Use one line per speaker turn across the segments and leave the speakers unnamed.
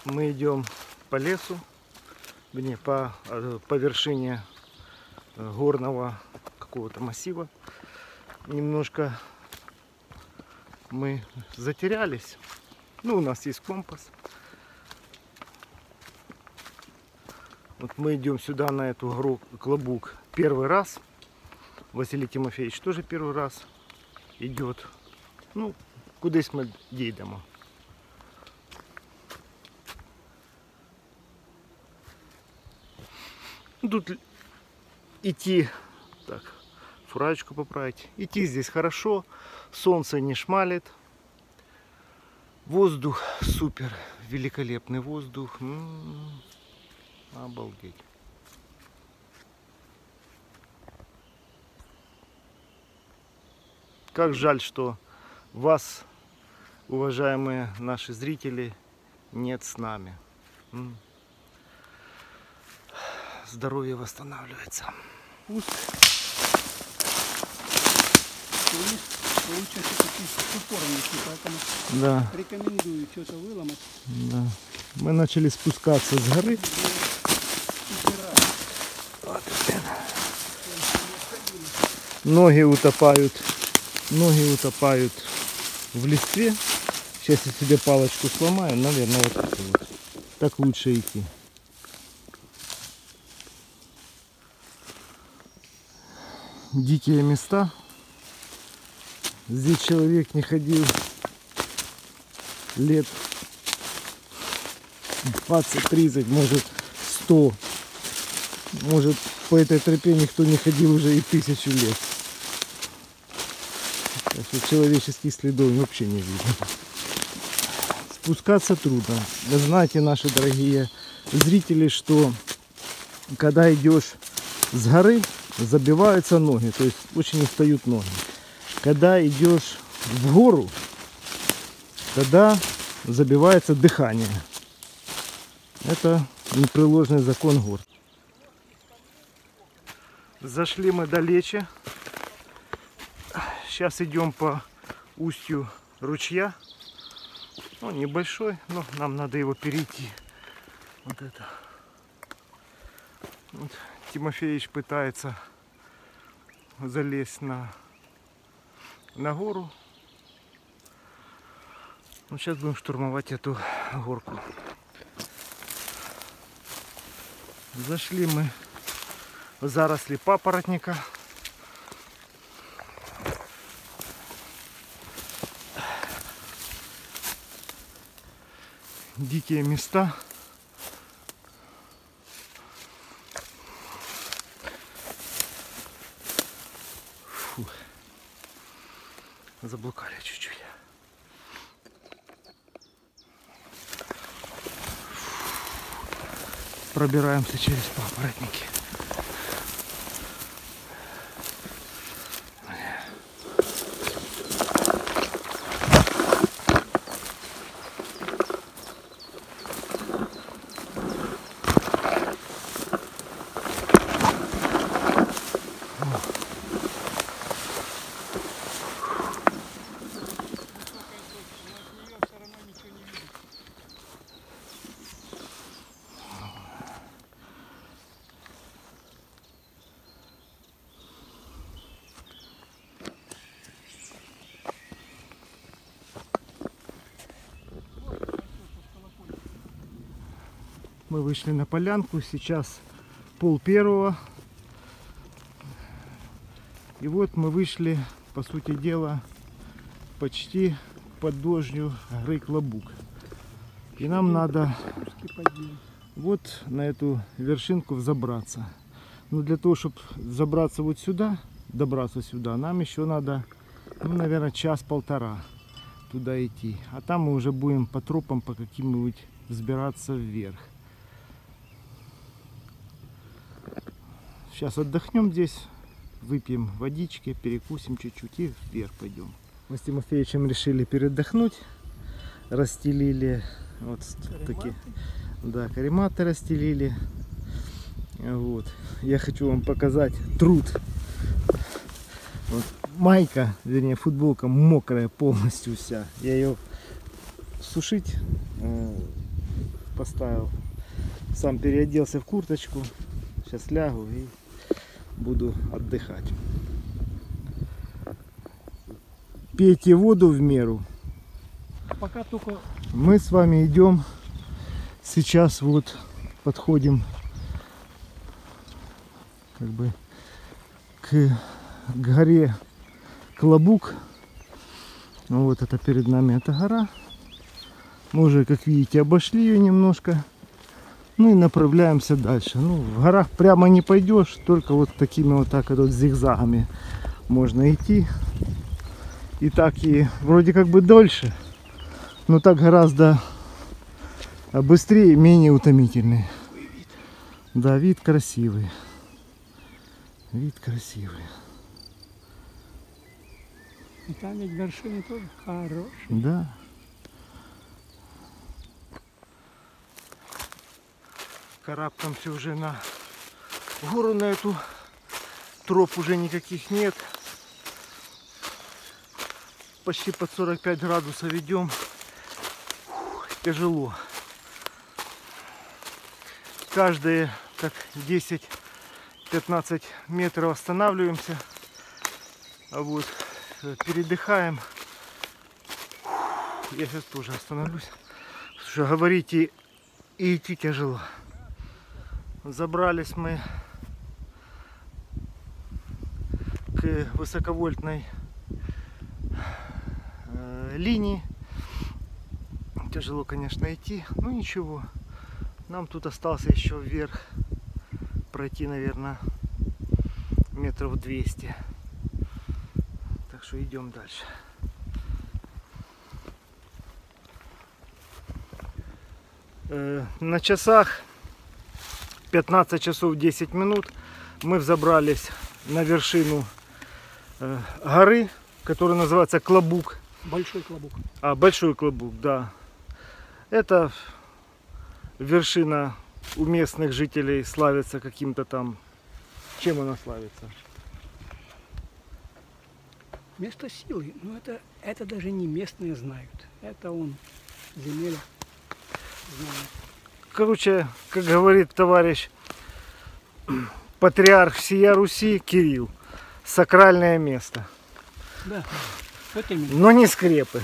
Мы идем по лесу, по вершине горного какого-то массива. Немножко мы затерялись. Ну, у нас есть компас. Вот мы идем сюда, на эту гору Клобук, первый раз. Василий Тимофеевич тоже первый раз идет. Ну, кудись мы едем. Тут идти, так, фуражечку поправить. Идти здесь хорошо, солнце не шмалит. Воздух супер, великолепный воздух. Обалдеть. Как жаль, что вас, уважаемые наши зрители, нет с нами. Здоровье восстанавливается.
Пусть получается такие с упором, поэтому
да.
Рекомендую что-то выломать.
Да. Мы начали спускаться с горы. Вот, ноги утопают в листве. Сейчас я себе палочку сломаю, наверное, вот это вот. Так лучше идти. Дикие места. Здесь человек не ходил лет 20-30, может 100. Может, по этой тропе никто не ходил уже и 1000 лет. Так что человеческих следов вообще не видно. Спускаться трудно. Вы знаете, наши дорогие зрители, что когда идешь с горы, забиваются ноги, то есть очень устают ноги. Когда идешь в гору, тогда забивается дыхание. Это непреложный закон гор. Зашли мы далече. Сейчас идем по устью ручья. Он небольшой, но нам надо его перейти. Вот это. Вот Тимофеевич пытается залезть на гору. Ну, сейчас будем штурмовать эту горку. Зашли мы в заросли папоротника. Дикие места. Фу. Заблукали чуть-чуть. Пробираемся через папоротники. Мы вышли на полянку, сейчас 12:30. И вот мы вышли, по сути дела, почти к подножью горы Клобук. И нам надо вот на эту вершинку взобраться. Но для того, чтобы забраться вот сюда, добраться сюда, нам еще надо, ну, наверное, 1–1,5 туда идти. А там мы уже будем по тропам по каким-нибудь взбираться вверх. Сейчас отдохнем здесь, выпьем водички, перекусим чуть-чуть и вверх пойдем. Мы с Тимофеевичем решили передохнуть, расстелили вот такие, да, карематы расстелили. Вот. Я хочу вам показать труд. Вот. Майка, вернее футболка мокрая полностью вся. Я ее сушить поставил. Сам переоделся в курточку. Сейчас лягу и буду отдыхать. Пейте воду в меру.
Пока только
Мы с вами идем. Сейчас вот подходим как бы к горе Клобук. Вот это перед нами эта гора. Мы уже, как видите, обошли ее немножко. Ну и направляемся дальше. Ну, в горах прямо не пойдешь, только вот такими вот так вот зигзагами можно идти. И так и вроде как бы дольше, но так гораздо быстрее и менее утомительный. Да, вид красивый. Вид красивый.
и там ведь вершины тоже хорошие.
Да. Карабкаемся уже на гору, на эту. Троп уже никаких нет. Почти под 45 градусов идем. Фух, тяжело. Каждые так 10-15 метров останавливаемся. А вот передыхаем. Фух, я сейчас тоже остановлюсь. Потому что говорить и идти тяжело. Забрались мы к высоковольтной линии. Тяжело, конечно, идти, но ничего. Нам тут остался еще вверх пройти, наверное, метров 200. Так что идем дальше. На часах 15 часов 10 минут мы взобрались на вершину горы, которая называется Клобук.
Большой Клобук.
Большой Клобук, да. Это вершина у местных жителей славится каким-то там... Чем она славится?
Место силы. Но это даже не местные знают. Это он, земля, знает.
Короче, как говорит товарищ патриарх всея Руси Кирилл, сакральное место.
Да, вот именно.
Но не скрепы.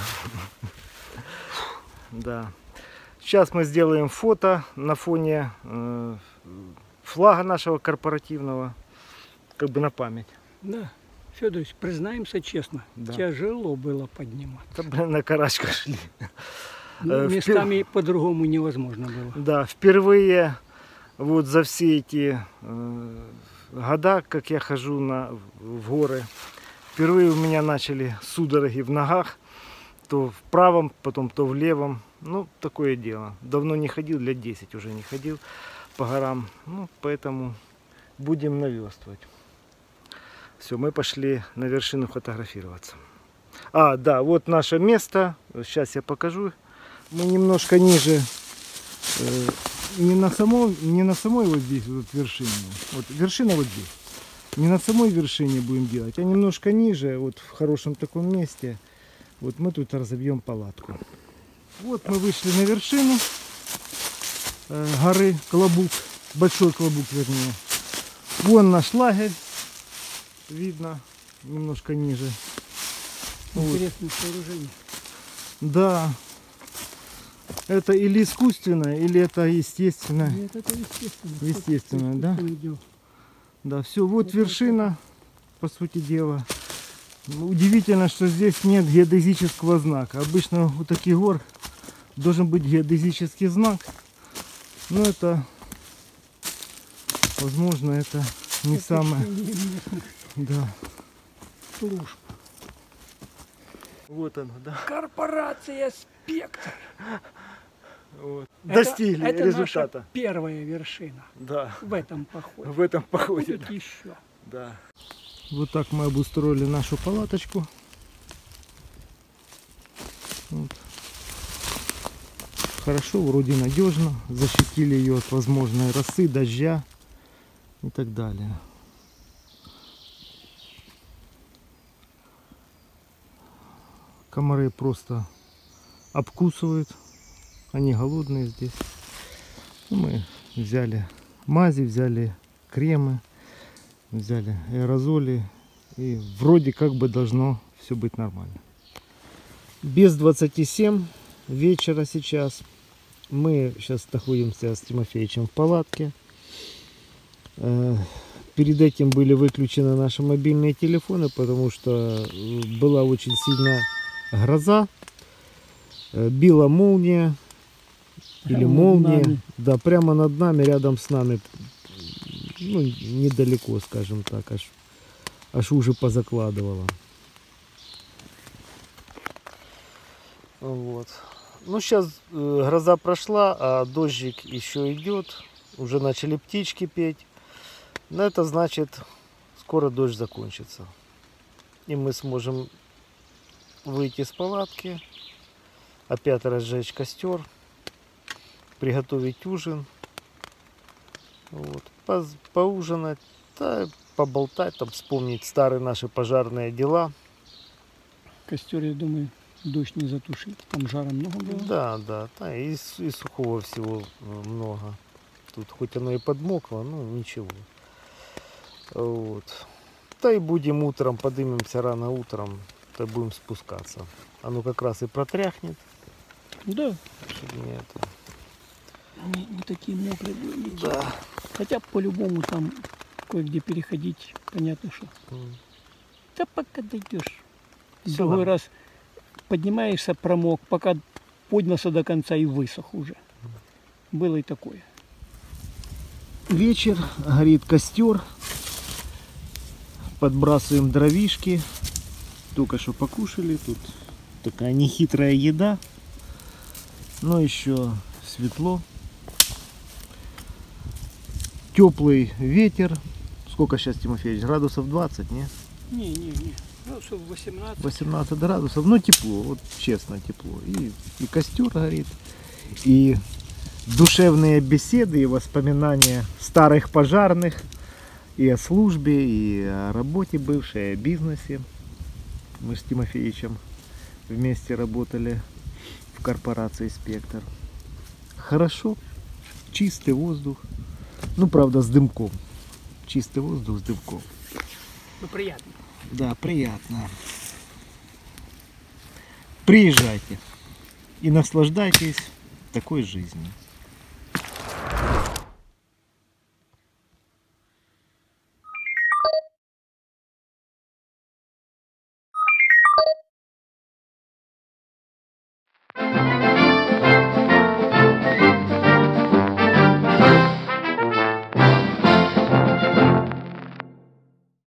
Да. Сейчас мы сделаем фото на фоне флага нашего корпоративного, как бы на память.
Да, Федорович, признаемся честно,
Да.
тяжело было подниматься.
Да, блин, на карачках шли.
Ну, местами по-другому невозможно было.
Да, впервые вот за все эти года, как я хожу в горы, впервые у меня начали судороги в ногах, то в правом, потом то в левом. Ну, такое дело. Давно не ходил, лет 10 уже не ходил по горам. Ну, поэтому будем наверстывать. Все, мы пошли на вершину фотографироваться. Да, вот наше место. Сейчас я покажу. Мы немножко ниже, не на самой вот здесь вот вершине. Вот вершина вот здесь. Не на самой вершине будем делать, а немножко ниже, вот в хорошем таком месте. Вот мы тут разобьем палатку. Вот мы вышли на вершину горы Клобук, Большой Клобук вернее. Вон наш лагерь, видно, немножко ниже.
Интересное сооружение.
Да, это или искусственное, или это естественное.
Нет, это естественно.
Естественное, да?
Искусственное дело.
Да, все, вот вершина, по сути дела. Удивительно, что здесь нет геодезического знака. Обычно у таких гор должен быть геодезический знак. Но это, возможно, это не самое. Да.
Служб.
Вот оно, да.
Корпорация «Спектр».
Вот.
Это-
Достигли
это
результата.
наша первая вершина
Да.
в этом походе.
В этом походе.
Будет еще.
Да. Вот так мы обустроили нашу палаточку. Вот. Хорошо, вроде надежно. Защитили ее от возможной росы, дождя и так далее. Комары просто обкусывают. Они голодные здесь. Мы взяли мази, взяли кремы, взяли аэрозоли. И вроде как бы должно все быть нормально. Без 27 вечера сейчас. Мы сейчас находимся с Тимофеичем в палатке. Перед этим были выключены наши мобильные телефоны, потому что была очень сильная гроза. Била молния. Или молния. Да, прямо над нами, рядом с нами. Ну, недалеко, скажем так, аж уже позакладывало. Вот. Ну, сейчас гроза прошла, а дождик еще идет. Уже начали птички петь. Но это значит, скоро дождь закончится. И мы сможем выйти с палатки, опять разжечь костер, приготовить ужин. Вот. Поужинать, да, поболтать, там, вспомнить старые наши пожарные дела.
Костер, я думаю, дождь не затушит. Там жара много было.
Да, и сухого всего много. Тут хоть оно и подмокло, но ничего. Вот. Да и будем утром, поднимемся рано утром, то будем спускаться. Оно как раз и протряхнет.
Да.
Чтобы не это...
Не такие мокрые были.
Да.
Хотя по-любому там кое-где переходить, понятно, что. Да пока дойдешь.
Всё
Другой
нормально.
раз поднимаешься, промок, пока поднялся до конца и высох уже. Было и такое.
Вечер, горит костер. Подбрасываем дровишки. Только что покушали. Тут такая нехитрая еда. Но еще светло. Теплый ветер. Сколько сейчас, Тимофеевич? Градусов 20, не?
Не. Градусов 18.
18 градусов. Ну, тепло. Вот честно, тепло. И костер горит. И душевные беседы и воспоминания старых пожарных. И о службе, и о работе бывшей, и о бизнесе. Мы с Тимофеевичем вместе работали в корпорации «Спектр». Хорошо. Чистый воздух. Ну, правда, с дымком. Чистый воздух с дымком.
Ну, приятно.
Да, приятно. Приезжайте и наслаждайтесь такой жизнью.